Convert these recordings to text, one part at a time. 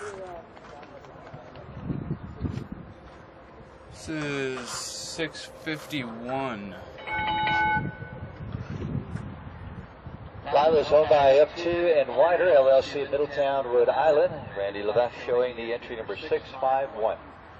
This is 651. LYLA's owned by F2 and Wider, LLC in Middletown, Rhode Island. Randy Levesque showing the entry number 651.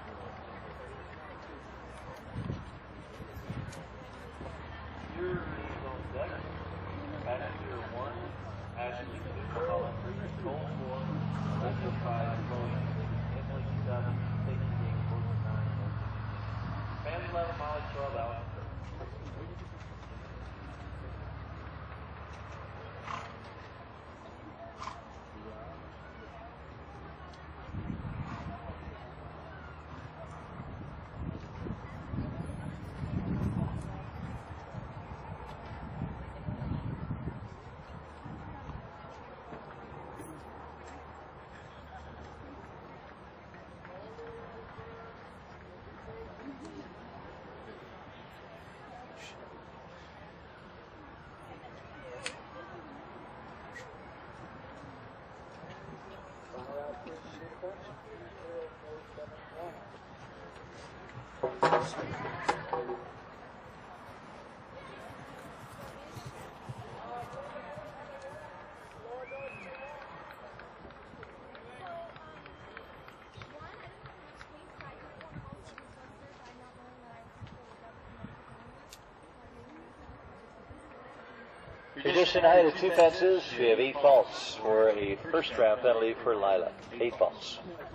Tradition height of 2 fences. We have 8 faults for a first round penalty for LYLA. 8 faults.